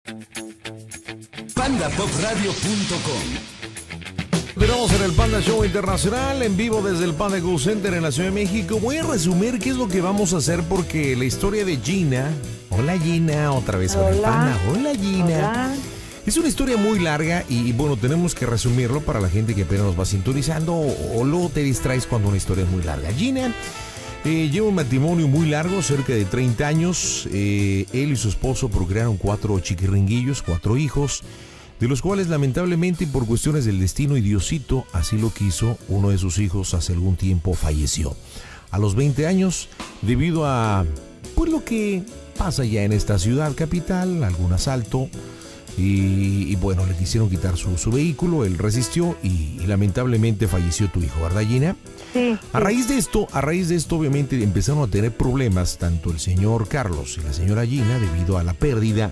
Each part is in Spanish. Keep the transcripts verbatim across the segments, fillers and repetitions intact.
panda pop radio punto com. Tenemos en el Panda Show Internacional, en vivo desde el Panda Go Center en la Ciudad de México. Voy a resumir qué es lo que vamos a hacer porque la historia de Gina... Hola Gina, otra vez con el Panda. Hola Gina. Hola. Es una historia muy larga y bueno, tenemos que resumirlo para la gente que apenas nos va sintonizando o, o luego te distraes cuando una historia es muy larga. Gina eh, lleva un matrimonio muy largo, cerca de treinta años. Eh, él y su esposo procrearon cuatro chiquiringuillos, cuatro hijos, de los cuales lamentablemente por cuestiones del destino y Diosito así lo quiso, uno de sus hijos hace algún tiempo falleció. A los veinte años, debido a pues lo que pasa ya en esta ciudad capital, algún asalto, y, y bueno, le quisieron quitar su, su vehículo, él resistió y, y lamentablemente falleció tu hijo, ¿verdad, Gina? Sí. A raíz de esto, a raíz de esto obviamente empezaron a tener problemas tanto el señor Carlos y la señora Gina debido a la pérdida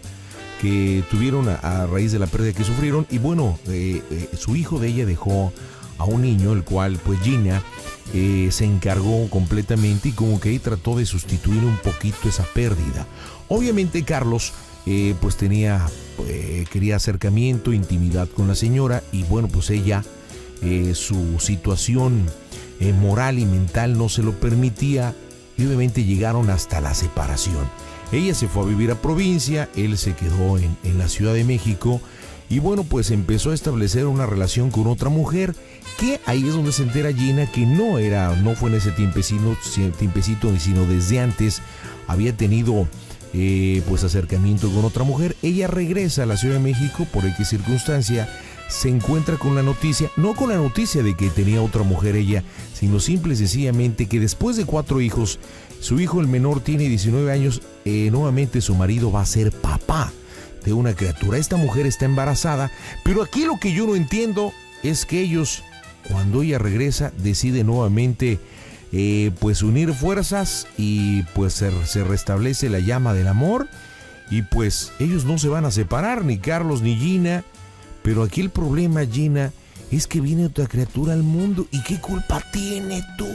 que tuvieron a, a raíz de la pérdida que sufrieron y bueno, eh, eh, su hijo de ella dejó a un niño, el cual pues Gina eh, se encargó completamente y como que ahí trató de sustituir un poquito esa pérdida. Obviamente Carlos eh, pues tenía, eh, quería acercamiento, intimidad con la señora y bueno pues ella, eh, su situación eh, moral y mental no se lo permitía y obviamente llegaron hasta la separación. Ella se fue a vivir a provincia, él se quedó en, en la Ciudad de México y bueno, pues empezó a establecer una relación con otra mujer que ahí es donde se entera Gina que no era, no fue en ese tiempecito, tiempecito sino desde antes había tenido eh, pues acercamiento con otra mujer. Ella regresa a la Ciudad de México por X circunstancia, se encuentra con la noticia, no con la noticia de que tenía otra mujer ella, sino simple y sencillamente que después de cuatro hijos, su hijo el menor tiene diecinueve años, eh, nuevamente su marido va a ser papá de una criatura. Esta mujer está embarazada, pero aquí lo que yo no entiendo es que ellos, cuando ella regresa, deciden nuevamente eh, pues unir fuerzas y pues se, se restablece la llama del amor y pues ellos no se van a separar, ni Carlos ni Gina, pero aquí el problema, Gina, es que viene otra criatura al mundo y ¿qué culpa tiene tú?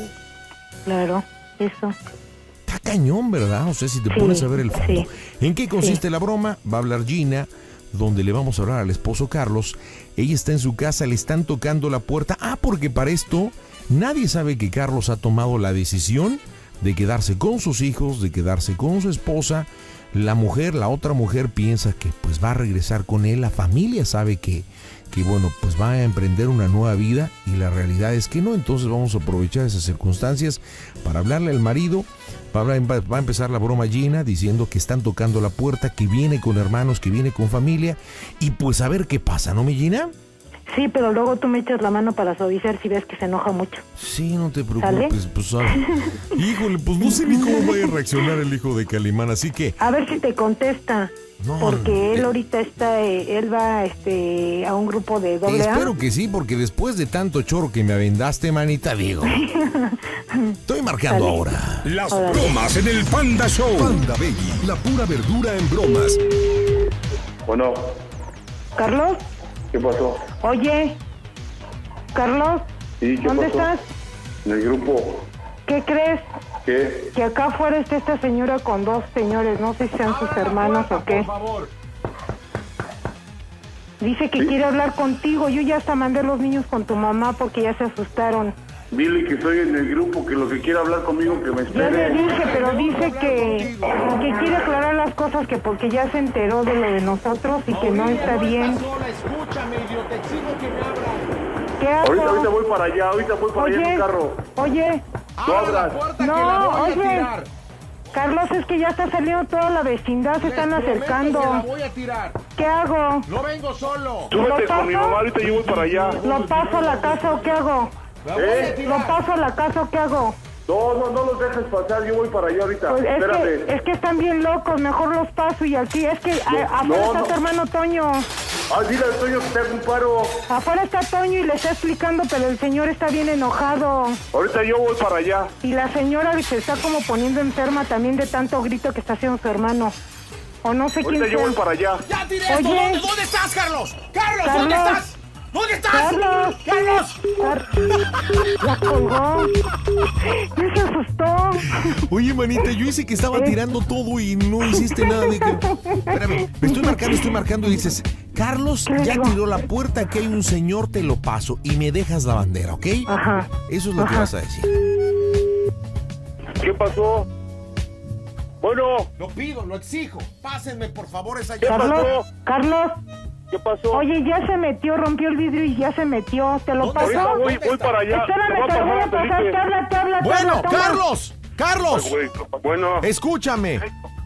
Claro, eso. Está cañón, ¿verdad? O sea, si te Sí, pones a ver el fondo. sí. ¿En qué consiste Sí. la broma? Va a hablar Gina, donde le vamos a hablar al esposo Carlos. Ella está en su casa, le están tocando la puerta. Ah, porque para esto nadie sabe que Carlos ha tomado la decisión de quedarse con sus hijos, de quedarse con su esposa. La mujer, la otra mujer piensa que pues va a regresar con él. La familia sabe que, que bueno, pues va a emprender una nueva vida y la realidad es que no. Entonces vamos a aprovechar esas circunstancias para hablarle al marido. Va a, va a empezar la broma Gina diciendo que están tocando la puerta, que viene con hermanos, que viene con familia y pues a ver qué pasa, ¿no, mi Gina? Sí, pero luego tú me echas la mano para suavizar si ves que se enoja mucho. Sí, no te ¿Sale? preocupes, pues ah, híjole, pues no sé ni cómo vaya a reaccionar el hijo de Calimán, así que... A ver si te contesta. No, porque no, él eh, ahorita está, eh, él va este, a un grupo de doble A. Espero que sí, porque después de tanto choro que me avendaste, manita, digo. Estoy marcando Dale. ahora. Las Órale. bromas en el Panda Show. Panda Baby, la pura verdura en bromas. Bueno, Carlos, ¿qué pasó? oye, Carlos, Sí, ¿qué ¿dónde pasó? estás? En el grupo. ¿Qué crees? ¿Qué? Que acá afuera está esta señora con dos señores, no sé si sean sus hermanos o qué. Dice que ¿Sí? quiere hablar contigo. Yo ya hasta mandé a los niños con tu mamá porque ya se asustaron. Dile que estoy en el grupo, que lo que quiera hablar conmigo, que me Ya le espere. dije, pero dice que, que quiere aclarar las cosas, que porque ya se enteró de lo de nosotros y que no está bien. ¿Qué hago? Ahorita, ahorita voy para allá, ahorita voy para allá en Oye, un carro. oye, ¿Tú abras? no, oye, Carlos, es que ya está saliendo toda la vecindad, se están acercando. voy a tirar. ¿Qué hago? No vengo solo. Súbete ¿Lo con mi paso? mamá, ahorita yo voy para allá. ¿Lo paso a la casa o qué hago? ¿Eh? ¿Lo paso a la casa o qué hago? No, no, no los dejes pasar, yo voy para allá ahorita. Pues es Espérame. que, es que están bien locos, mejor los paso y así. Es que a- afuera no, está no. tu hermano Toño. Ah, dile al Toño que te haga un paro. Afuera está Toño y le está explicando, pero el señor está bien enojado. Ahorita yo voy para allá. Y la señora se está como poniendo enferma también de tanto grito que está haciendo su hermano. O no sé quién Ahorita yo sea. voy para allá. ¡Ya tiré esto! Oye. ¿Dónde, ¿Dónde estás, Carlos? ¡Carlos, Carlos. ¿dónde estás? ¿Dónde estás? Carlos. ¡Carlos! Car- La colgó. Ya se asustó. Oye, manita, yo hice que estaba tirando todo y no hiciste nada. De que... Espérame, me estoy marcando, estoy marcando y dices, Carlos ya tiró la puerta, aquí hay un señor, te lo paso y me dejas la bandera, ¿ok? Ajá. Eso es lo Ajá. que vas a decir. ¿Qué pasó? Bueno, Lo pido, lo exijo. Pásenme, por favor, esa ¿qué llamada. Carlos, pasó? Carlos, ¿Qué pasó? oye, ya se metió, rompió el vidrio y ya se metió. ¿Te lo ¿Dónde pasó? Ahorita voy, ¿Dónde voy está? para allá. Espérame, Te voy te lo voy a pasar, pasar. Felipe. Te habla, te habla, te Bueno, habla, te habla. Carlos, Carlos, Ay, güey, Bueno, escúchame.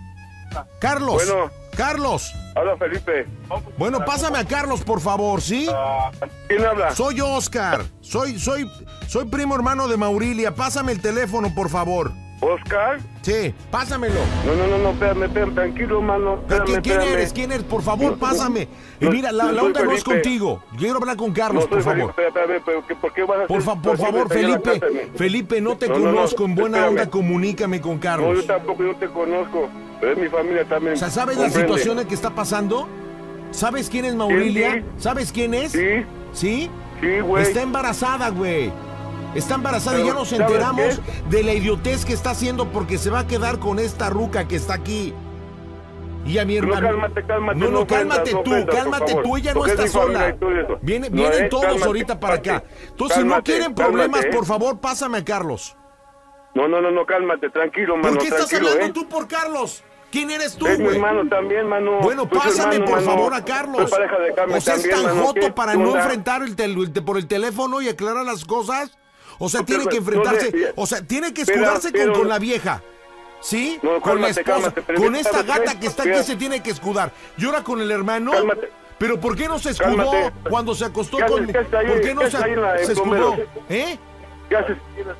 Carlos, Bueno. Carlos. habla Felipe. Bueno, pásame a Carlos, por favor, ¿sí? ¿Quién habla? Soy Oscar. Soy, soy, soy primo hermano de Maurilia. Pásame el teléfono, por favor. ¿Oscar? Sí, pásamelo. No, no, no, no, espérame, espérame, tranquilo, mano. ¿Quién, Espérame, quién espérame. eres? ¿Quién eres? Por favor, No, pásame. Y no, mira, la, no la soy onda no es Felipe. contigo. Quiero hablar con Carlos, No por soy favor. Felipe, espérame, pero ¿qué- ¿por qué vas a Por, hacer- fa- por hacer- favor, meter la Felipe. plata en mí? Felipe, no te No, no, no, conozco. En buena espérame. onda, comunícame con No, Carlos. yo tampoco, yo te conozco. Pero es mi familia también. O sea, ¿sabes la Comprende. situación en que está pasando? ¿Sabes quién es Maurilia? Sí. ¿Sabes quién es? Sí, ¿Sí? sí, güey. Está embarazada, güey. Está embarazada y Pero, ya nos ¿sabes enteramos qué? de la idiotez que está haciendo porque se va a quedar con esta ruca que está aquí. Y a mi No, hermano. cálmate, cálmate, No, no, no ofendas, cálmate no tú, ofendas, por cálmate favor. tú, ella no Porque es está mi familia sola. y todo eso. Viene- No, vienen eh, todos cálmate, ahorita para acá. cálmate, Entonces, si no cálmate, quieren problemas, cálmate, eh. por favor, pásame a Carlos. No, no, no, no, cálmate, tranquilo, mano, ¿Por qué estás tranquilo, hablando ¿eh? tú por Carlos? ¿Quién eres tú, Es mi güey? hermano también, mano. Bueno, Soy su pásame hermano, por mano. favor a Carlos. Soy pareja de Carmen O sea, es también, tan mano. joto ¿Qué para onda? no enfrentar el tel- el te- por el teléfono y aclarar las cosas. O sea, No, tiene pero- que enfrentarse, no le- o sea, tiene que pero- escudarse con, pero- con la vieja. ¿Sí? No, con la cálmate, esposa, cálmate, pero con ¿sabes esta qué? gata que está aquí Mira. se tiene que escudar. Y ahora con el hermano. Cálmate. Pero ¿por qué no se escudó Cálmate. cuando se acostó ¿Qué haces- con qué haces ahí? ¿Por qué no ¿Qué se, haces ahí en la- en se escudó? Bomberos? ¿Eh? ¿Qué haces?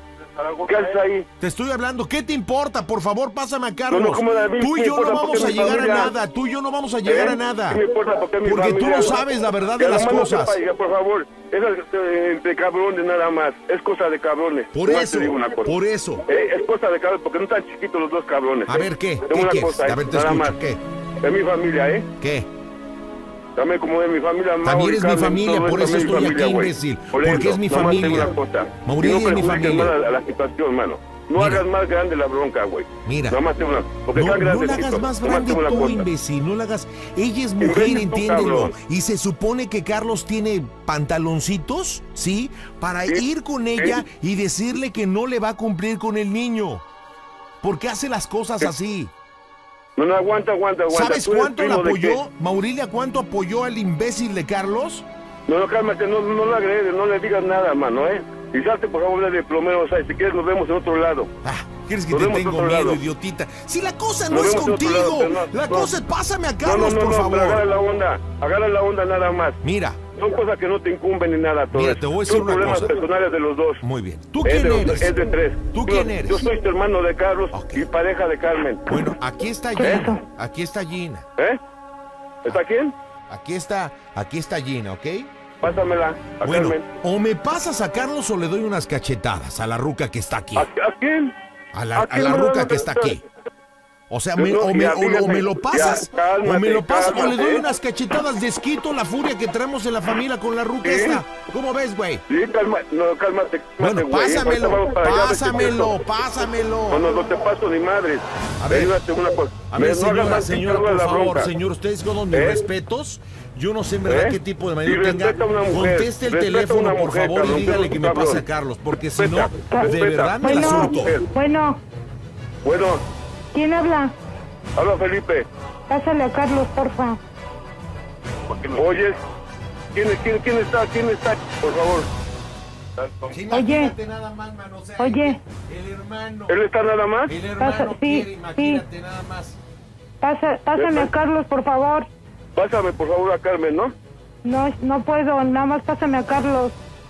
¿Qué haces ahí? Te estoy hablando, ¿qué te importa? Por favor, pásame a Carlos. No, no, ¿cómo la vi? Tú y ¿Qué yo no importa? vamos Porque a mi llegar a familia- nada. Tú y yo no vamos a llegar ¿Eh? a nada. ¿Qué me importa? Porque, mi Porque tú familia- no sabes la verdad de Que las la mano cosas. se paiga, por favor. Eso es eh, de cabrones nada más. Es cosa de cabrones. Por Nomás eso, te digo una cosa. por eso. Eh, es cosa de cabrones porque no están chiquitos los dos cabrones. A eh. ver, ¿qué? Tengo ¿Qué una quieres? cosa, A eh, ver, te nada escucho. más. ¿Qué? Es mi familia, ¿eh? ¿Qué? También como de mi familia. Mauro También y es mi Carmen, familia, todo por es eso mi estoy familia, aquí, güey. imbécil. Por Porque eso, es mi nomás te digo familia. una cosa. Mauricio Y es mi perjudiques familia. más a la situación, mano. No Mira. hagas más grande la bronca, güey. Mira. Nada más te digo una. Porque No, están no la grandecitos. hagas más Nomás grande te digo una tú, cosa. imbécil, no la hagas. Ella es mujer, Imbécil tú, entiéndelo. cabrón. Y se supone que Carlos tiene pantaloncitos, ¿sí? Para Sí, ir con ella y decirle que no le va a cumplir con el niño. ¿Por qué hace las cosas así? No, no, aguanta, aguanta, aguanta. ¿Sabes ¿Tú eres cuánto le primo de apoyó? qué? Maurilia, ¿cuánto apoyó al imbécil de Carlos? No, no, cálmate, no, no lo agredes, no le digas nada, mano, ¿eh? Y salte, por favor, de plomero, o sea, si quieres nos vemos en otro lado. Ah, ¿quieres que Nos te vemos tengo otro miedo, lado. idiotita? Si la cosa Nos no es vemos en otro contigo, lado, pero no, la no. cosa es pásame a No, Carlos, no, no, por no, favor. pero agarra la onda, agarra la onda nada más. Mira, Son cosas que no te incumben ni nada, todo Mira, eso. te voy a decir Son una problemas cosa. personales de los dos. muy bien. ¿Tú Es quién de los- eres? Es de tres. ¿Tú Yo- quién eres? Yo soy tu hermano de Carlos Ok. y pareja de Carmen. Bueno, aquí está Gina. Aquí está Gina. ¿Eh? ¿Está quién? Aquí está, aquí está Gina, ¿ok? Pásamela a Bueno, Carmen. o me pasas a Carlos o le doy unas cachetadas a la ruca que está aquí. ¿A, a quién? A la, a quién la me ruca vas a que está cachetar? aquí. O sea, No, me- no, o, me, ya, o- fíjate, o me lo ya, pasas, o cálmate, me lo pasas, o le doy cálmate. unas cachetadas, desquito la furia que traemos en la familia con la ruca ¿Sí? esta. ¿Cómo ves, güey? Sí, calma, no, cálmate, cálmate, Bueno, güey. Ahorita pásamelo, vamos para allá, vete pásamelo, quieto. pásamelo. No, no, no te paso ni madres. A ver. Ayúdate una cosa. A ver, Me- no hagas señora, más señora, pinche por la favor, bronca. señor, ustedes con mis ¿Eh? respetos. Yo no sé en verdad ¿Eh? qué tipo de Y marido tenga. respeta a una mujer, Conteste el respeta a teléfono, una por mujer, favor, cabrón, y dígale tú, que me cabrón. pase a Carlos, porque si no, Respeta, de respeta. verdad me la Bueno, surto. bueno, Bueno, ¿quién habla? habla Felipe. Pásale a Carlos, porfa. Oyes, ¿quién, quién, quién está? ¿Quién está? Por favor. Sí, Oye. imagínate nada más, mano, o sea, Oye. El hermano. ¿Él está nada más? El hermano Pasa- sí, quiere, sí. imagínate nada más. Pasa, pásame a Carlos, por favor. Pásame, por favor, a Carmen, ¿no? No, no puedo, nada más pásame a Carlos.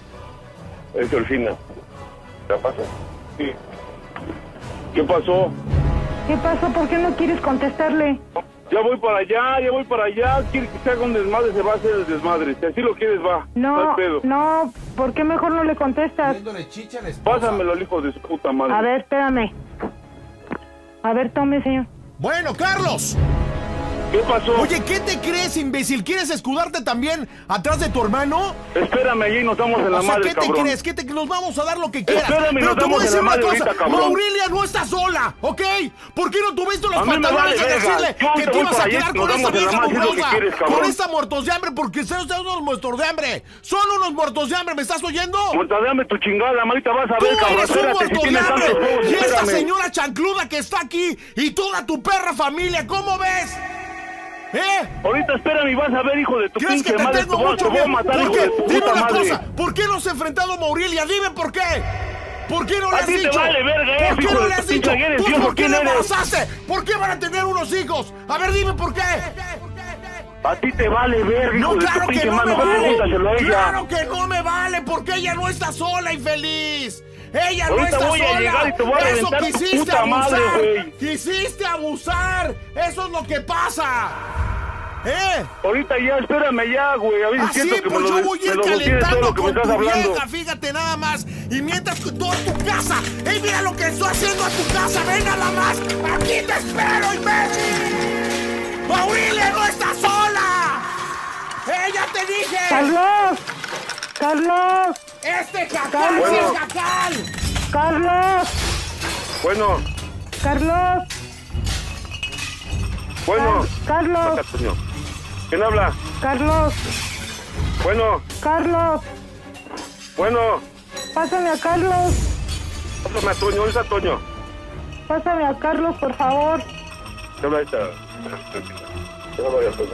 Es Delfina. ¿Te pasa? Sí. ¿Qué pasó? ¿Qué pasó? ¿Por qué no quieres contestarle? Ya voy para allá, ya voy para allá. Quiere que se haga un desmadre, se va a hacer el desmadre. Si así lo quieres, va. No, hay pedo. no, ¿por qué mejor no le contestas? Dándole chicha a la esposa. Pásamelo al hijo de su puta madre. A ver, espérame. A ver, tome, señor. Bueno, Carlos. ¿Qué pasó? Oye, ¿qué te crees, imbécil? ¿Quieres escudarte también atrás de tu hermano? Espérame allí, nos damos en la O sea, madre, ¿qué cabrón. te crees? ¿Qué te nos vamos a dar lo que quieras? Espérame, Pero nos te damos voy a en decir la una madre cosa. ahorita, cabrón. Aurelia no está sola, ¿ok? ¿Por qué no tuviste los A mí me pantalones vale de verga. decirle Yo que te te voy ibas a para allá, quedar nos con esta damos en la vieja madre, es lo que mugrosa? quieres, cabrón. Con esta muertos de hambre, porque ustedes son unos muertos de hambre. Son unos muertos de hambre, ¿me estás oyendo? Montadame tu chingada, ahorita vas a Tú ver, cabrón. eres un Espérate, si muerto de tienes tantos hambre. juegos, Y esta espérame. señora chancluda que está aquí y toda tu perra familia, ¿cómo ves? ¿Eh? Ahorita espérame y vas a ver, hijo de tu ¿Crees que pinche te madre. tengo Te voy, mucho te voy a miedo? matar, ¿Por hijo qué? de tu Dime puta una madre. cosa, ¿por qué no has enfrentado a Maurilia? Dime por qué. ¿Por qué no le A has ti te dicho? vale verga ¿Por eso, qué hijo no de le tu has pinche dicho? eres, ¿Tú viejo, por qué ¿quién le eres? embarazaste? ¿Por qué van a tener unos hijos? A ver, dime por qué. A ti te vale verga, hijo No, de tu claro que pinche no madre. me Mejor vale. pregúntaselo a ella. Claro que no me vale, porque ella no está sola y feliz. Ella no Ahorita está voy a sola. llegar y te voy a Eso reventar tu quisiste puta abusar. madre, güey. Quisiste abusar. Eso es lo que pasa. ¿Eh? Ahorita ya, espérame ya, güey. A ver si Así, siento que pues me yo lo, voy a me ir lo tienes todo calentando lo que me con estás tu hablando. vieja, fíjate nada más. Y mientras que toda tu casa, ¡ey, mira lo que estoy haciendo a tu casa! ¡Ven nada más! ¡Aquí te espero, imbécil! ¡Aurelia no está sola! ¡Ella te dije! Carlos, Carlos, ¡Este jacal Carlos. sí es jacal! Carlos, Bueno, Carlos, bueno. Carlos, Saca, coño. ¿Quién habla? Carlos, Bueno, Carlos, bueno. pásame a Carlos, Pásame a Toño, ¿dónde está Toño? pásame a Carlos, por favor. ¿Qué habla esta? ¿Qué habla ya, Toño?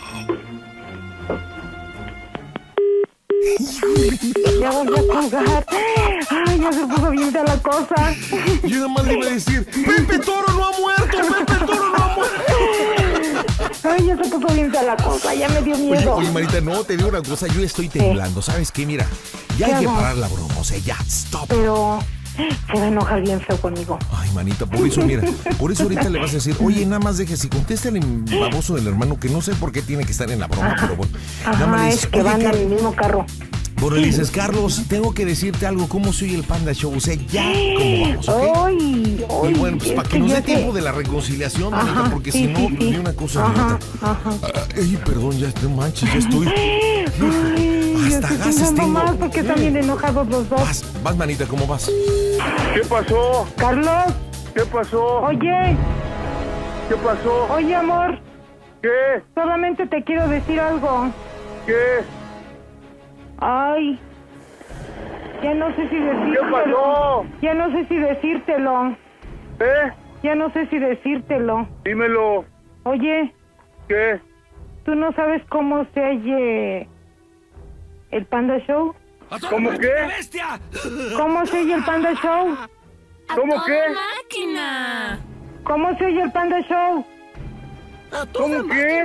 Ya voy a colgar. Ay, ya se puso bien de la cosa. Yo nada más le iba a decir, ¡Pepe Toro no ha muerto! ¡Pepe Toro no ha muerto! Ay, ya se puso bien de la cosa, ya me dio Oye, miedo. oye, Marita, no, te digo una cosa, yo estoy temblando, ¿sabes qué? Mira, ya ¿Qué hay que hago? parar la broma, o sea, ya, stop. Pero se va a enojar bien feo conmigo. Ay, manita, por eso, mira, por eso ahorita le vas a decir, oye, nada más deje, si contesta el baboso del hermano, que no sé por qué tiene que estar en la broma, pero bueno. Nada más Ajá, le es dices, que oye, van en Car- el mismo carro. bueno, le dices, Carlos, tengo que decirte algo, ¿cómo soy el Panda Show? O sea, ya, ¿cómo vamos, ok? Ay, ay, Y bueno, pues es para que nos ya dé sé. tiempo de la reconciliación, manita, Ajá, porque sí, si no, sí, pues sí. ni una cosa ni Ajá, otra. ajá. Ay, perdón, ya, no manches, ya estoy. Ay, yo Hasta estoy gases pensando tengo. más porque están bien enojados los dos. Vas, vas, manita, ¿cómo vas? ¿Qué pasó? Carlos, ¿Qué pasó? oye, ¿Qué pasó? oye, amor, ¿Qué? solamente te quiero decir algo. ¿Qué? Ay, ya no sé si decírtelo. ¿Qué pasó? Ya no sé si decírtelo. ¿Eh? Ya no sé si decírtelo. Dímelo. Oye, ¿Qué? ¿tú no sabes cómo se oye el Panda Show? ¿Cómo qué? ¿Cómo se oye el Panda Show? ¿Cómo qué? máquina! ¿Cómo se oye el Panda Show? ¿Cómo qué?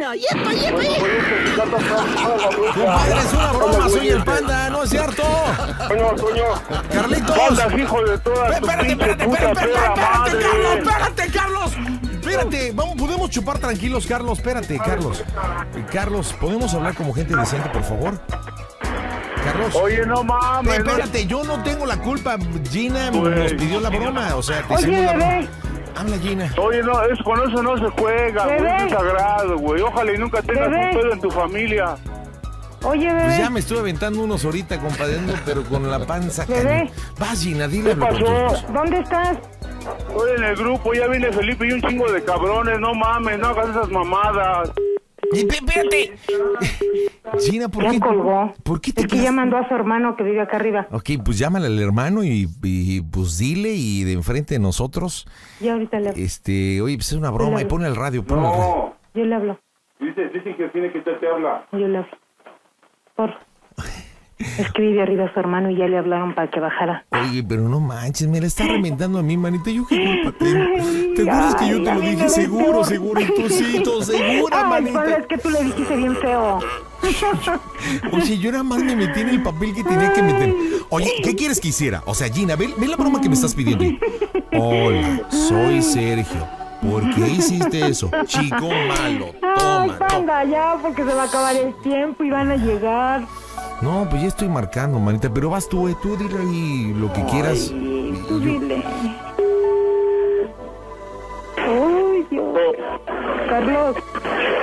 Compadre, es una broma, soy el Panda, ¿no es cierto? Toño, Toño. Carlitos. Andas, hijo de toda tu Espérate, pinche espérate, puta espérate, perra espérate, madre. Carlos, espérate, Carlos. Espérate, vamos, podemos chupar tranquilos, Carlos, espérate, Carlos. Eh, Carlos, ¿podemos hablar como gente decente, por favor? Carlos. Oye, no mames. no- Espérate, yo no tengo la culpa. Gina Güey. nos pidió la broma, o sea, te Oye, hicimos la broma. bebé. Habla, Gina. Oye, no, es, con eso no se juega, güey. Bebé. Es sagrado, güey. Ojalá y nunca tengas Bebé. un pedo en tu familia. Oye, bebé. Pues ya me estuve aventando unos ahorita, compadre, pero con la panza. Bebé. cañón. Vas, Gina, dile. ¿Qué pasó? ¿Dónde estás? Estoy en el grupo, ya viene Felipe y un chingo de cabrones. No mames, no hagas esas mamadas. Espérate. Gina, ¿por Ya qué? colgó. ¿Por qué te Es que ya quedas- mandó a su hermano que vive acá arriba. Ok, pues llámale al hermano y, y, pues dile y de enfrente de nosotros, Ya ahorita le hablo. este, oye, pues es una broma y pon el radio, pon el radio. No. Yo le hablo. Dicen, dicen que tiene que te habla. Yo le hablo. Por. Es que vive arriba su hermano y ya le hablaron para que bajara. Oye, pero no manches, me la está reventando a mí, manita, yo qué culpa tengo. ¿Te acuerdas que yo te lo Ay, dije? no, Seguro, no. seguro, y tú sí, tú segura, Ay, manita. Pablo, es que tú le dijiste bien feo. Oye, yo nada más me metí en el papel que tenía que meter. Oye, ¿qué quieres que hiciera? O sea, Gina, ve, ve la broma que me estás pidiendo. Hola, soy Sergio. ¿Por qué hiciste eso? Chico malo, Ay, toma. no. Panda, ya, porque se va a acabar el tiempo y van a llegar. No, pues ya estoy marcando, manita, pero vas tú, eh, tú dile ahí lo que quieras. Ay, Y tú yo- dile. Ay, Dios. Carlos,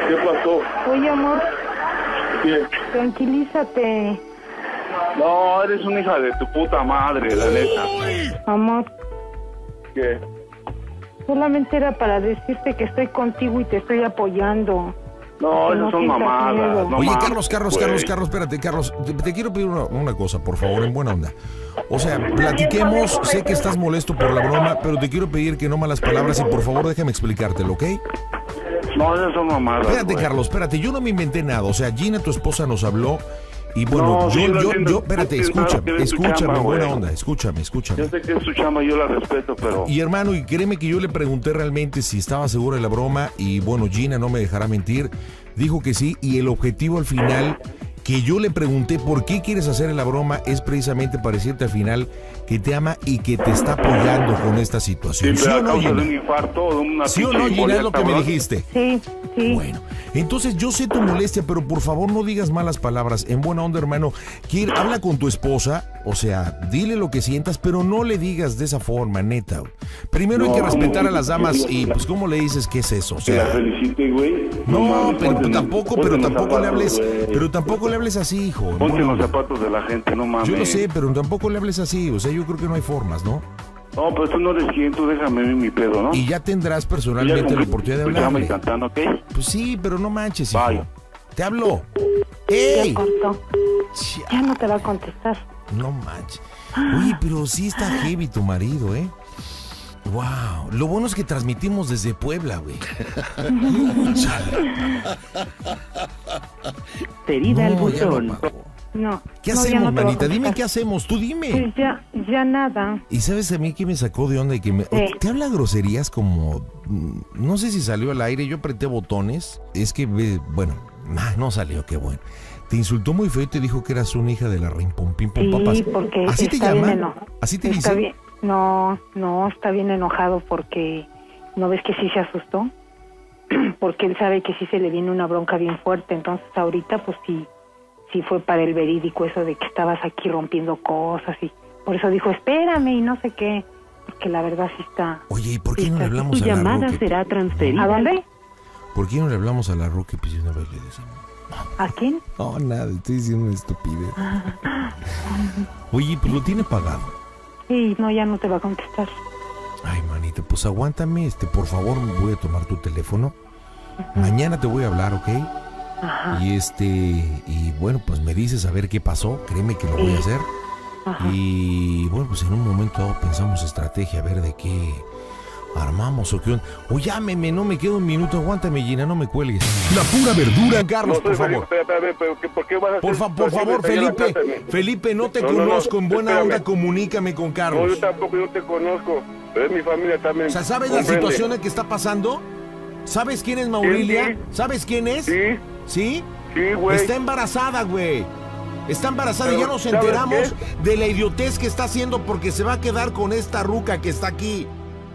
¿Qué pasó? Oye, amor, ¿Qué? tranquilízate. No, eres una hija de tu puta madre, la neta. Amor, ¿Qué? solamente era para decirte que estoy contigo y te estoy apoyando. No, Que esas no son sientas mamadas. miedo. No Oye, mames, Carlos, Carlos, güey. Carlos, Carlos, espérate, Carlos, te, te quiero pedir una, una cosa, por favor, en buena onda. O sea, platiquemos, sé que estás molesto por la broma, pero te quiero pedir que no malas palabras y por favor déjame explicártelo, ¿ok? No, esas son mamadas. Espérate, güey. Carlos, espérate, yo no me inventé nada, o sea, Gina, tu esposa, nos habló y bueno, No, sí, yo, lo yo, entiendo. yo, espérate, Es claro escúchame, que es tu escúchame, chamba, en buena güey. onda, escúchame, escúchame. Yo sé que es su chamba, yo la respeto, pero... Y hermano, y créeme que yo le pregunté realmente si estaba seguro de la broma y bueno, Gina no me dejará mentir, dijo que sí y el objetivo al final que yo le pregunté por qué quieres hacer la broma es precisamente para decirte al final que te ama y que te está apoyando con esta situación. Sí, ¿Sí pero o a no, causa de un Gina? infarto o de una ¿Sí o no, pinche Gina? Es lo que me cabrón. dijiste. Sí, sí. Bueno, entonces yo sé tu molestia, pero por favor no digas malas palabras. En buena onda, hermano, quiere, habla con tu esposa, o sea, dile lo que sientas, pero no le digas de esa forma, neta. Primero hay No, que ¿cómo? respetar a las damas y pues ¿cómo le dices qué es eso? O Que la sea, felicite, güey. no, mames, pero ponte en- tampoco, ponte pero en los tampoco le zapatos, hables, güey. pero tampoco le hables así, hijo. en Ponte buena en los onda. zapatos de la gente, no mames. Yo lo sé, pero tampoco le hables así, o sea, yo creo que no hay formas, ¿no? No, pero tú no eres quien, tú déjame mi pedo, ¿no? Y ya tendrás Ya personalmente la cumplí oportunidad de tu chamba y hablarle. cantando, ¿ok? Pues sí, pero no manches, hijo. Bye. Te hablo. Ya ¡Ey! cortó. Chia. Ya no te va a contestar. No manches. Oye, pero sí está heavy tu marido, ¿eh? Wow. Lo bueno es que transmitimos desde Puebla, güey. Chale. Herida el No, ya no buzón. pagó. No. ¿Qué no, ya hacemos, no te va a manita? Dime contestar. qué hacemos. Tú dime. Pues ya, ya nada. Y sabes a mí que me sacó de onda y que me... Sí. Te habla groserías como... mm, No sé si salió al aire, yo apreté botones. Es que, ve, bueno, ah, no salió, qué bueno. Te insultó muy feo y te dijo que eras una hija de la rimpom pim pom Sí, papas. porque ¿Así te está bien llama? eno- ¿Así te está dice? bien- No, no, está bien enojado porque no ves que sí se asustó, porque él sabe que sí se le viene una bronca bien fuerte, entonces ahorita pues sí, sí fue para el verídico eso de que estabas aquí rompiendo cosas y por eso dijo espérame y no sé qué, porque la verdad sí está. Oye, ¿y por qué sí no le está- hablamos Tu a la llamada Roque? será transferida. ¿A dónde? ¿Por qué no le hablamos a la Roque? Pues de una vez le decimos. ¿A quién? No, nada, estoy diciendo una estupidez. Oye, pues lo tiene pagado. Sí, no, ya no te va a contestar. Ay, manita, pues aguántame, este, por favor, voy a tomar tu teléfono. Mañana te voy a hablar, ¿ok? Ajá, Y este, y bueno, pues me dices a ver qué pasó, créeme que lo voy a hacer. ajá. Y bueno, pues en un momento dado pensamos estrategia, a ver de qué armamos o qué onda. O llámeme, no me queda un minuto, aguántame, Gina, no me cuelgues. La pura verdura. Carlos, por favor. Espera, espera, espera, pero ¿qué- ¿por qué vas a Por, hacer- fa- por hacer favor, esta ya la Felipe, casa, me- Felipe, no te No, no, no, conozco, en buena espérame. onda, comunícame con No, Carlos. yo tampoco, yo te conozco, pero es mi familia también. O sea, ¿sabes la Comprende. situación que está pasando? ¿Sabes quién es Maurilia? Sí, sí. ¿Sabes quién es? Sí, ¿Sí? sí, güey. Está embarazada, güey. Está embarazada y Pero, ya nos ¿sabes enteramos de la idiotez que está haciendo porque se va a quedar con esta ruca que está aquí.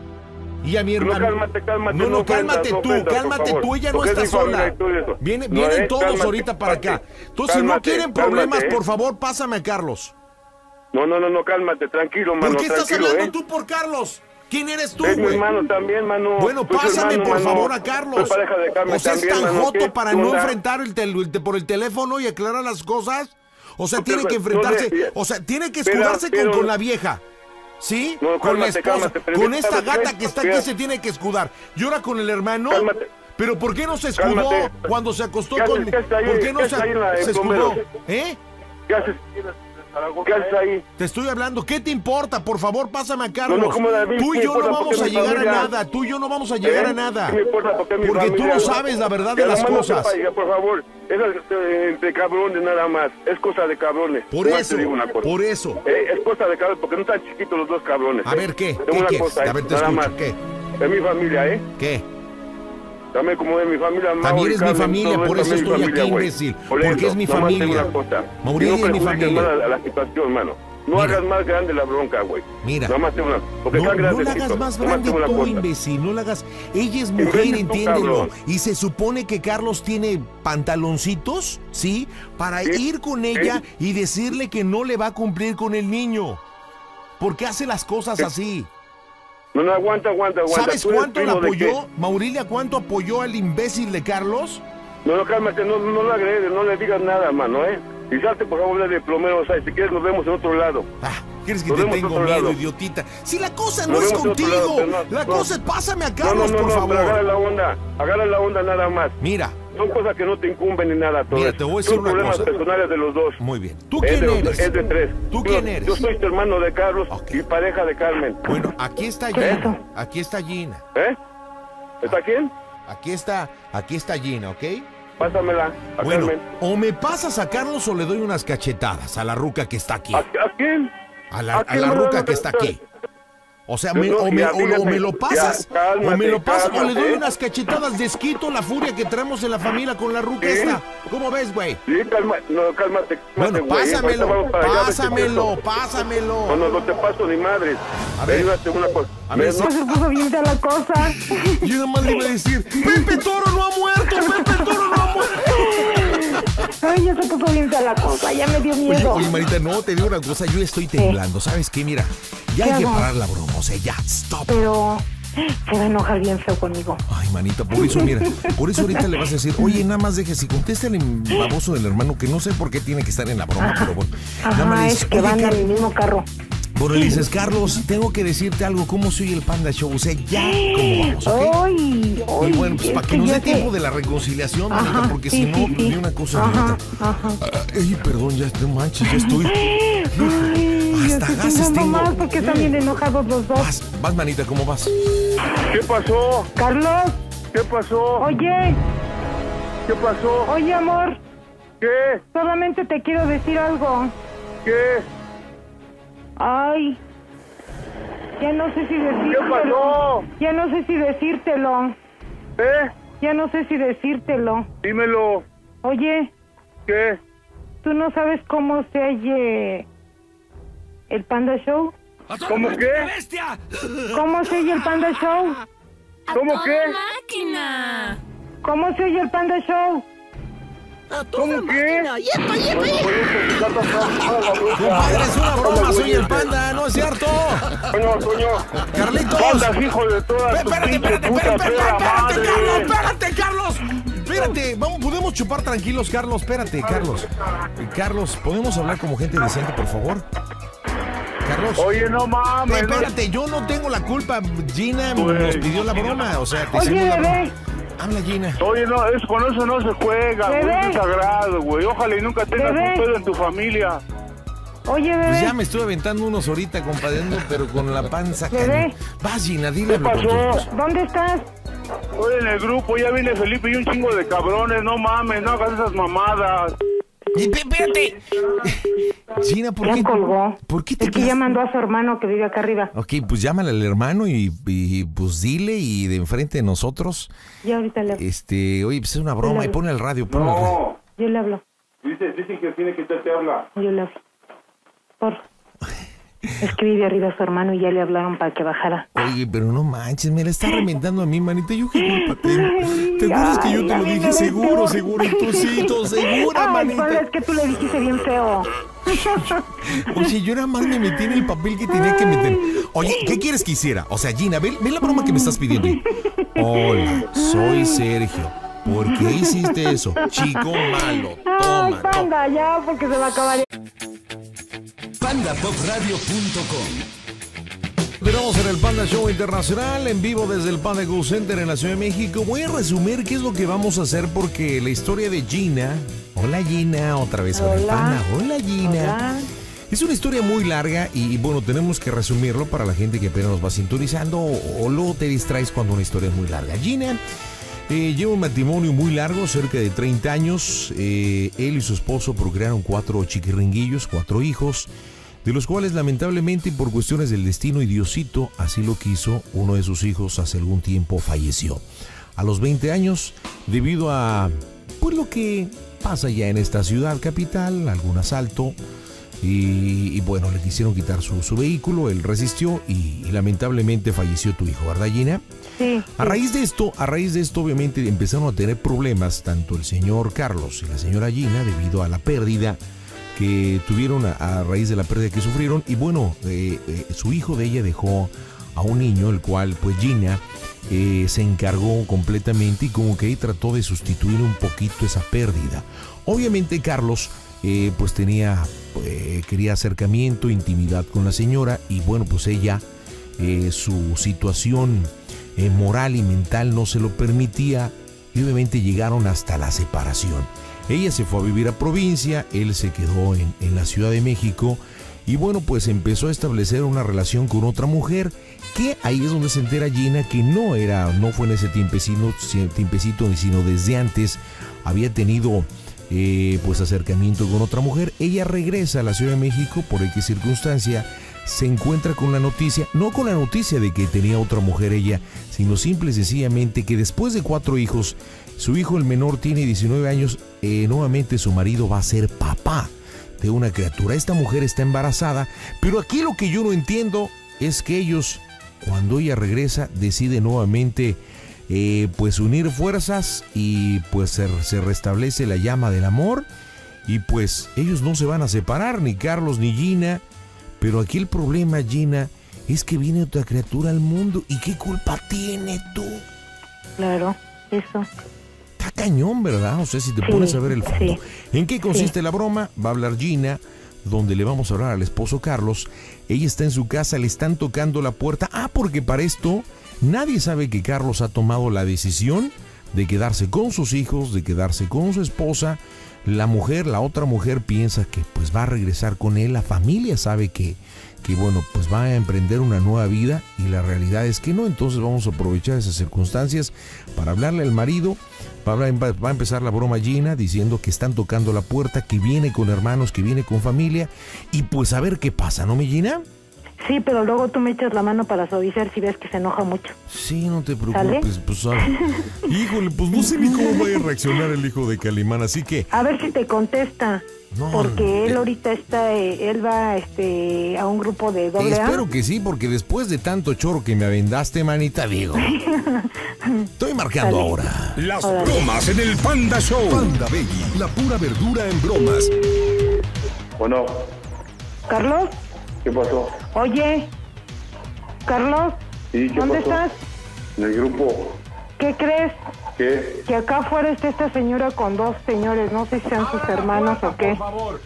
Y a mi No, hermano. cálmate, cálmate, No, no, no ofendas, cálmate no tú, ofendas, por cálmate favor, tú, ella no porque está es mi familia sola. y todo eso. Viene, No, vienen eh, todos cálmate, ahorita para acá. cálmate, Entonces, si no cálmate, quieren cálmate, problemas, eh. por favor, pásame a Carlos. No, no, no, no, cálmate, tranquilo, mano, ¿Por qué estás tranquilo, hablando ¿eh? tú por Carlos? ¿Quién eres tú, Es mi güey? hermano también, mano. Bueno, Soy su pásame hermano, por mano. favor a Carlos. Soy pareja de Carmen O sea, es también, tan mano. joto ¿Qué? para ¿Qué no onda? enfrentar el tel- el te- por el teléfono y aclarar las cosas. O sea, No tiene te- que no le- enfrentarse. O sea, tiene que Pero- escudarse con, pero- con la vieja. ¿Sí? No, con la cálmate, esposa. cálmate, pero con ¿qué esta sabes gata qué? que está aquí Mira. se tiene que escudar. ¿Y ahora con el hermano? Cálmate. ¿Pero por qué no se escudó Cálmate. cuando se acostó ¿Qué haces- con... qué haces ahí? ¿Por qué no ¿Qué se, haces ahí en la- se en escudó? Bombero? ¿Eh? ¿Qué haces? ¿Qué haces ahí? Te estoy hablando. ¿Qué te importa? Por favor, pásame a Carlos. No, no, ¿cómo la vi? Tú y ¿Qué yo no importa? vamos Porque a es mi llegar a familia. nada. Tú y yo no vamos a llegar ¿Eh? a nada. ¿Qué me importa? Porque es mi Porque tú familia. no sabes la verdad de Que las nomás no cosas. sepa, hija, por favor, esas eh, entre cabrones nada más, es cosa de cabrones. Por Nomás eso, te digo una cosa. por eso. Eh, es cosa de cabrones, porque no están chiquitos los dos cabrones. A eh. ver, ¿qué? Tengo ¿Qué una quieres? cosa, A ver, te nada escucho. más. ¿Qué? Es mi familia, ¿eh? ¿Qué? También como de mi familia. Mau También y es mi Carmen, familia, todo por eso también estoy familia, aquí, güey. imbécil. Por Porque eso, es mi nomás familia. tengo una cosa. Mauricio Y no es mi perjudiques familia. más a la situación, mano. No Mira. hagas más grande la bronca, güey. Mira. Nada más tengo una... Porque No, están no la grandecitos. hagas más Nomás grande tengo una tú, cosa. imbécil. No la hagas. Ella es mujer, Imbécil tú, entiéndelo. cabrón. Y se supone que Carlos tiene pantaloncitos, ¿sí? Para Sí, ir con sí. ella y decirle que no le va a cumplir con el niño. ¿Por qué hace las cosas así? No, no, aguanta, aguanta, aguanta. ¿Sabes Tú eres cuánto le primo de apoyó? qué? Maurilia, ¿cuánto apoyó al imbécil de Carlos? No, no, cálmate, no, no lo agredes, no le digas nada, mano, ¿eh? Y salte, por favor, del plomero, o sea, si quieres nos vemos en otro lado. Ah, ¿quieres que Nos te vemos tengo en otro miedo, lado. idiotita? Si la cosa no Nos es vemos en otro contigo, lado, no, la no. cosa es pásame a No, Carlos, no, no, por no, favor. pero agarra la onda, agarra la onda nada más. Mira, Son cosas que no te incumben ni nada, todo Mira, eso. te voy a decir Son una problemas cosa. personales de los dos. muy bien. ¿Tú Es quién de, los- eres? es de tres. ¿Tú Yo- quién eres? Yo soy tu hermano de Carlos Ok. y pareja de Carmen. Bueno, aquí está ¿Qué es Gina. eso? Aquí está Gina. ¿Eh? ¿Está quién? Aquí está, aquí está Gina, ¿ok? Pásamela a Bueno, Carmen. o me pasas a Carlos o le doy unas cachetadas a la ruca que está aquí. ¿A, a quién? A la, ¿A a quién la me ruca vas a que está casar? aquí. O sea, No, me- no, o, me, ya, o- o dígame, me lo pasas, ya, cálmate, o me lo pasas, o le doy cálmate. unas cachetadas, desquito la furia que traemos en la familia con la ruca ¿Sí? esta. ¿Cómo ves, güey? Sí, calma, no, cálmate. Bueno, cálmate, güey. pásamelo, Ahorita vamos para allá, a ver si pásamelo, puedo. pásamelo. No, no, no te paso ni madres. A ver. Ayúdate una cosa. A ver, Me- sí. Pues se puso bien de la cosa. Yo nada más le iba a decir, Pepe Toro no ha muerto, Pepe Toro no ha muerto. Ay, ya se puso bien de la cosa, ya me dio Oye, miedo. oye, Marita, no, te digo una cosa, yo estoy temblando, ¿sabes qué? Mira, ya ¿Qué hay que hago? parar la broma, o sea, ya, stop. Pero se va a enojar bien feo conmigo. Ay, manita, por eso, mira, por eso ahorita le vas a decir, oye, nada más deje, si contesta el baboso del hermano, que no sé por qué tiene que estar en la broma, pero bueno. Nada más Ajá, le es dices, que oye, van en Car- el mismo carro. bueno, le dices, Carlos, tengo que decirte algo, ¿cómo soy el Panda Show? O sea, ya, ¿cómo vamos, ok? Ay, ay, Y bueno, pues es para que nos ya dé sé. tiempo de la reconciliación, manita, Ajá, porque sí, si no, sí, pues, sí. ni una cosa ni Ajá, otra. ajá. Ay, perdón, ya no manches, ya estoy. Ay, yo Hasta estoy gases pensando tengo. más porque están bien enojados los dos. Vas, vas, manita, ¿cómo vas? ¿Qué pasó? Carlos, ¿Qué pasó? oye, ¿Qué pasó? oye, amor, ¿Qué? solamente te quiero decir algo. ¿Qué? Ay, ya no sé si ¿Qué decírtelo. pasó? Ya no sé si decírtelo. ¿Eh? Ya no sé si decírtelo. Dímelo. Oye, ¿Qué? ¿tú no sabes cómo se oye el Panda Show? ¿Cómo qué? ¿Cómo se oye el Panda Show? ¿Cómo qué? máquina! ¿Cómo se oye el Panda Show? ¿Cómo qué? Compadre, es una broma, soy el Panda, ¿no es cierto? Coño, coño. Carlitos. Andas, hijo de toda tu Espérate, pinche espérate, puta espérate, perra espérate, madre. Carlos, espérate, Carlos. Espérate, vamos, podemos chupar tranquilos, Carlos, espérate, Carlos. Eh, Carlos, ¿podemos hablar como gente decente, por favor? Carlos. Oye, no mames. no- Espérate, yo no tengo la culpa. Gina Güey. nos pidió la broma, o sea, te Oye, hicimos la broma. bebé. Habla, Gina. Oye, no, es, con eso no se juega, güey. Bebé. Es sagrado, güey. Ojalá y nunca tengas Bebé. un pedo en tu familia. Oye, bebé. Pues ya me estuve aventando unos ahorita, compadre, pero con la panza. Bebé. cañón. Vas, Gina, dile. ¿Qué pasó? ¿Dónde estás? Estoy en el grupo, ya viene Felipe y un chingo de cabrones. No mames, no hagas esas mamadas. Espérate. Gina, ¿por Ya qué? colgó. ¿Por qué te Es que quedas? ya mandó a su hermano que vive acá arriba. Ok, pues llámale al hermano y, y, pues dile y de enfrente de nosotros, Ya ahorita le hablo. este, oye, pues es una broma, y pone el radio, pone el radio. No. Yo le hablo. Dicen, dicen que tiene que te habla. Yo le hablo. Por. Es que vive arriba su hermano y ya le hablaron para que bajara. Oye, pero no manches, me la está reventando a mí, manita, yo qué culpa tengo. ¿Te acuerdas que yo te lo Ay, dije? ay, Seguro, ay, seguro, y tú sí, tú segura, Ay, manita. Pablo, es que tú le dijiste bien feo. Oye, yo nada más me metí en el papel que tenía que meter. Oye, ¿qué quieres que hiciera? O sea, Gina, ve, ve la broma que me estás pidiendo. Hola, soy Sergio. ¿Por qué hiciste eso? Chico malo. Ay, Toma, toma. panda, ya, porque se va a acabar. panda pop radio punto com. Continuamos en el Panda Show Internacional, en vivo desde el Panda Go Center en la Ciudad de México. Voy a resumir qué es lo que vamos a hacer porque la historia de Gina... Hola, Gina, otra vez con el Hola. Panda. Hola, Gina. Hola. Es una historia muy larga y, bueno, tenemos que resumirlo para la gente que apenas nos va sintonizando o, o luego te distraes cuando una historia es muy larga. Gina eh, lleva un matrimonio muy largo, cerca de treinta años. Eh, él y su esposo procrearon cuatro chiquiringuillos, cuatro hijos, de los cuales lamentablemente por cuestiones del destino y Diosito así lo quiso, uno de sus hijos hace algún tiempo falleció. A los veinte años, debido a pues lo que pasa ya en esta ciudad capital, algún asalto, y, y bueno, le quisieron quitar su, su vehículo, él resistió y, y lamentablemente falleció tu hijo, ¿verdad, Gina? Sí. A raíz de esto, a raíz de esto obviamente empezaron a tener problemas tanto el señor Carlos y la señora Gina debido a la pérdida que tuvieron a, a raíz de la pérdida que sufrieron y bueno, eh, eh, su hijo de ella dejó a un niño, el cual pues Gina eh, se encargó completamente y como que ahí trató de sustituir un poquito esa pérdida. Obviamente Carlos eh, pues tenía, eh, quería acercamiento, intimidad con la señora y bueno, pues ella, eh, su situación eh, moral y mental no se lo permitía y obviamente llegaron hasta la separación. Ella se fue a vivir a provincia, él se quedó en, en la Ciudad de México y bueno, pues empezó a establecer una relación con otra mujer que ahí es donde se entera Gina que no era, no fue en ese tiempecito, tiempecito sino desde antes había tenido eh, pues acercamiento con otra mujer. Ella regresa a la Ciudad de México por X circunstancia, se encuentra con la noticia, no con la noticia de que tenía otra mujer ella, sino simple y sencillamente que después de cuatro hijos, su hijo el menor tiene diecinueve años, eh, nuevamente su marido va a ser papá de una criatura. Esta mujer está embarazada, pero aquí lo que yo no entiendo es que ellos, cuando ella regresa, deciden nuevamente eh, pues unir fuerzas y pues se, se restablece la llama del amor y pues ellos no se van a separar, ni Carlos ni Gina, pero aquí el problema, Gina, es que viene otra criatura al mundo y ¿qué culpa tiene tú? Claro, eso. Está cañón, ¿verdad? O sea, si te Sí, pones a ver el fondo. sí. ¿En qué consiste Sí. la broma? Va a hablar Gina, donde le vamos a hablar al esposo Carlos. Ella está en su casa, le están tocando la puerta. Ah, porque para esto nadie sabe que Carlos ha tomado la decisión de quedarse con sus hijos, de quedarse con su esposa. La mujer, la otra mujer piensa que pues va a regresar con él. La familia sabe que, que bueno, pues va a emprender una nueva vida y la realidad es que no. Entonces vamos a aprovechar esas circunstancias para hablarle al marido. Va a, va a empezar la broma Gina diciendo que están tocando la puerta, que viene con hermanos, que viene con familia y pues a ver qué pasa, ¿no, mi Gina? Sí, pero luego tú me echas la mano para suavizar si ves que se enoja mucho. Sí, no te ¿Sale? preocupes, pues ah, híjole, pues no sé ni cómo vaya a reaccionar el hijo de Calimán, así que A ver si te contesta. No, porque él eh. ahorita está, eh, él va este, a un grupo de doble A. espero que sí, porque después de tanto choro que me avendaste, manita, digo, estoy marcando Sale. ahora. Las Órale. bromas en el Panda Show. Panda Baby, la pura verdura en bromas. Bueno, Carlos, ¿qué pasó? oye, Carlos, Sí, ¿qué ¿dónde pasó? estás? En el grupo, ¿Qué crees? ¿qué? Que acá afuera está esta señora con dos señores, no sé si sean sus hermanos o qué.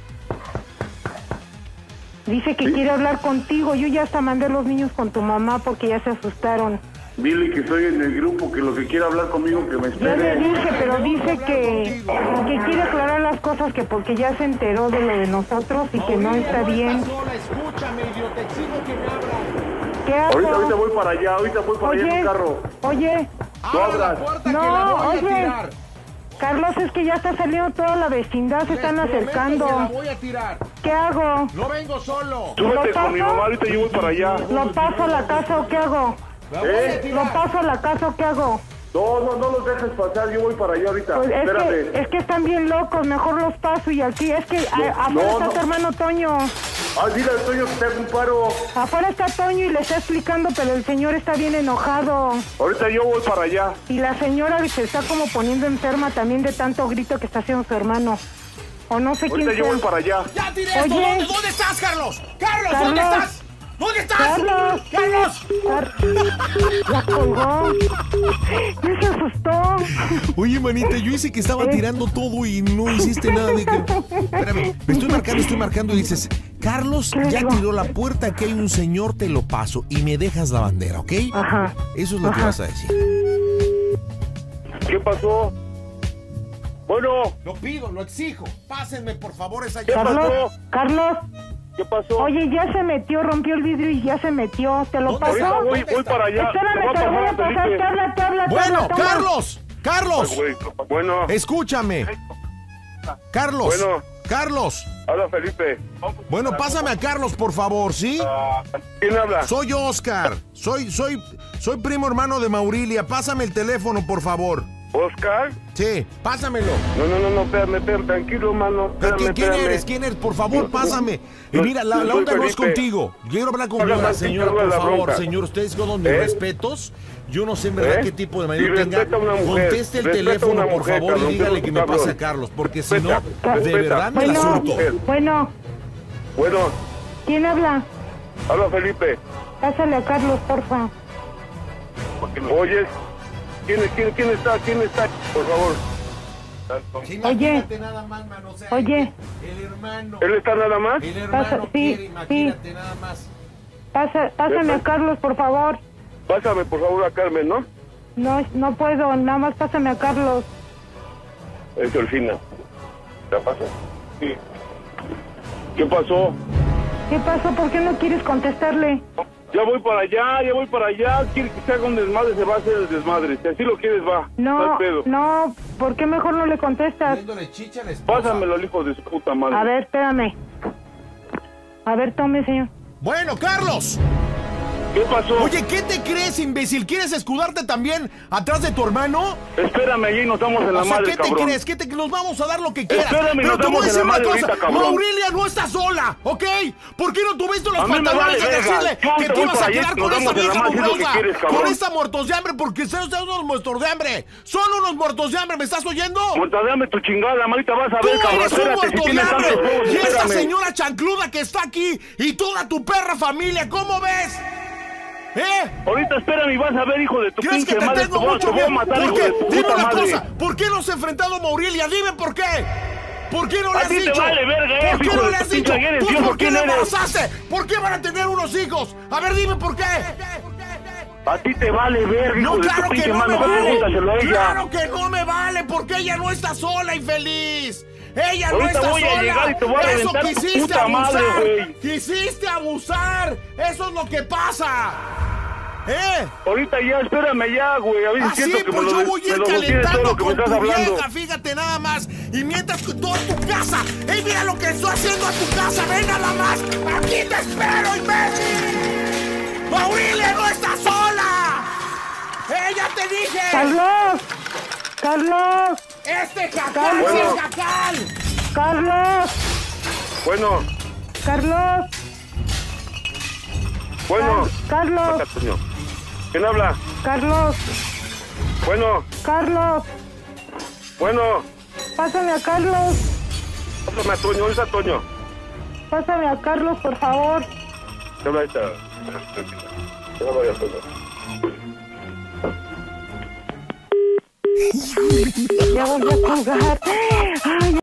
Dice que ¿Sí? quiere hablar contigo. Yo ya hasta mandé a los niños con tu mamá porque ya se asustaron. Dile que estoy en el grupo, que lo que quiera hablar conmigo, que me Ya le espere. dije, pero dice que, que quiere aclarar las cosas, que porque ya se enteró de lo de nosotros y que no está bien. Escúchame, idiota, exijo que me abras. ¿Qué hago? Ahorita, ahorita voy para allá, ahorita voy para allá en Oye, mi carro. oye, No Abra la abras. puerta que No, la voy a oye. tirar. Carlos, es que ya está saliendo toda la vecindad, se están Les prometo acercando. que la voy a tirar. ¿Qué hago? No vengo solo. Súbete ¿Lo con mi paso? mamá, ahorita yo voy para allá. ¿Lo paso a la casa o qué hago? La voy a ¿Eh? ¿Lo tirar. paso a la casa o qué hago? No, no, no los dejes pasar, yo voy para allá ahorita. Pues es Espérame. que, es que están bien locos, mejor los paso y aquí, es que a- afuera no, está no. tu hermano Toño. Ah, dile al Toño que te haga un paro. Afuera está Toño y le está explicando, pero el señor está bien enojado. Ahorita yo voy para allá. Y la señora se está como poniendo enferma también de tanto grito que está haciendo su hermano. O no sé quién Ahorita yo sea. voy para allá. ¡Ya tiré esto! Oye. ¿Dónde, ¿Dónde estás, Carlos? ¡Carlos, ¿dónde Carlos. estás? ¿Dónde estás? ¡Carlos! ¡Carlos! Car- La colgó. Ya se asustó. Oye, manita, yo hice que estaba tirando todo y no hiciste nada de que... Espérame, me estoy marcando, estoy marcando y dices, Carlos ya tiró la puerta, aquí hay un señor, te lo paso y me dejas la bandera, ¿ok? Ajá. Eso es lo que Ajá. vas a decir. ¿Qué pasó? Bueno, Lo pido, lo exijo. Pásenme, por favor, esa ¿Qué llave. Carlos, Carlos, ¿qué pasó? oye, ya se metió, rompió el vidrio y ya se metió. ¿Te lo ¿Dónde pasó? Ahorita voy, voy para allá. Espérame, te lo voy a pasar, te habla, te habla, te Bueno, habla, toma. Carlos, Carlos, Güey, Bueno, escúchame. Carlos, Bueno. Carlos. habla Felipe. Bueno, pásame a Carlos, por favor, ¿sí? ¿Quién habla? Soy Oscar. Soy, soy, soy primo hermano de Maurilia. Pásame el teléfono, por favor. ¿Oscar? Sí, pásamelo. No, no, no, no, espérame, espérame, tranquilo, mano. ¿Quién, Espérame, quién espérame. eres? ¿Quién eres? Por favor, pásame. Y no, mira, la, yo la soy onda no es Felipe. contigo. Quiero hablar con Hágame la la señora, pinche por la favor. bronca. Señor, ustedes con mis ¿Eh? respetos. Yo no sé en verdad ¿Eh? qué tipo de Y marido tenga. respeta a una mujer, Conteste el respeta a teléfono, una por mujer, favor, cabrón, y dígale tú, que me cabrón. pase a Carlos. Porque si no, Respeta, de respeta. verdad me la Bueno, surto. bueno, Bueno, ¿quién habla? habla Felipe. Pásale a Carlos, porfa. Oye, ¿quién, quién, quién está? ¿Quién está? Por favor. Sí, Oye. imagínate nada más, mano. O sea, Oye. El hermano. ¿Él está nada más? El hermano Pasa- sí, quiere, imagínate sí. nada más. Pasa, pásame a Carlos, por favor. Pásame, por favor, a Carmen, ¿no? No, no puedo, nada más pásame a Carlos. Es Delfina. ¿Ya pasó? Sí. ¿Qué pasó? ¿Qué pasó? ¿Por qué no quieres contestarle? Ya voy para allá, ya voy para allá. Quiere que se haga un desmadre, se va a hacer el desmadre. Si así lo quieres, va. No, hay pedo. no, ¿por qué mejor no le contestas? Poniéndole chicha a la esposa. Pásamelo al hijo de su puta madre. A ver, espérame. A ver, tome, señor. Bueno, Carlos. ¿Qué pasó? Oye, ¿qué te crees, imbécil? ¿Quieres escudarte también atrás de tu hermano? Espérame allí, nos damos en la O sea, madre, ¿qué te cabrón. crees? ¿Qué te Nos vamos a dar lo que quieras. Espérame, Pero nos te voy damos a en decir la una madre cosa. ahorita, cabrón. Maurilia no está sola, ¿ok? ¿Por qué no tuviste los A mí me pantalones vale de verga. decirle Yo que te te voy ibas para a allá, quedar nos con esa damos en la vieja madre, es lo que mugrosa? quieres, cabrón. Con esta muertos de hambre, porque ustedes son unos muertos de hambre. Son unos muertos de hambre, ¿me estás oyendo? Dame tu chingada, ahorita vas a Tú ver, cabrón. eres un Espérate, si muerto de tienes hambre. tantos huevos, Y esta espérame. señora chancluda que está aquí y toda tu perra familia, ¿cómo ves? ¿Eh? Ahorita espérame y vas a ver, hijo de tu ¿Crees que pinche te madre. tengo Te voy a- mucho te voy a miedo? matar, ¿Por hijo qué? de tu Dime puta una madre. cosa, ¿por qué no has enfrentado a Maurilia? Dime por qué. ¿Por qué no le A has ti te dicho? vale verga ¿Por eso, qué hijo no de le tu has pinche dicho? eres, ¿Tú viejo, por qué ¿quién le eres? embarazaste? ¿Por qué van a tener unos hijos? A ver, dime por qué. A ti te vale verga, hijo No, de claro tu que pinche no mano. me Ve, vale. pregúntaselo a ella. Claro que no me vale, porque ella no está sola y feliz. Ella no Ahorita está voy a sola. llegar y te voy a Eso reventar tu quisiste puta abusar. madre, güey. Quisiste abusar. Eso es lo que pasa. ¿Eh? Ahorita ya, espérame ya, güey. A ver si Así, siento que pues me yo lo, voy a me ir lo tienes todo calentando lo que me con estás tu hablando. vieja, fíjate nada más. Y mientras que toda tu casa, ¡ey, mira lo que estoy haciendo a tu casa! ¡Ven nada más! ¡Aquí te espero, imbécil! ¡Maurilia no está sola! ¡Ella te dije! ¡Carlos! ¡Carlos! ¡Este jacal Carlos. sí es jacal! ¡Carlos! Bueno, ¡Carlos! bueno. ¡Carlos! Acá, coño. ¿Quién habla? ¡Carlos! Bueno, ¡Carlos! bueno. Pásame a Carlos. Pásame a Toño, ¿dónde está Toño? Pásame a Carlos, por favor. ¿Qué habla esta? ¿Qué habla Toño? Ya volví a colgar. Ay,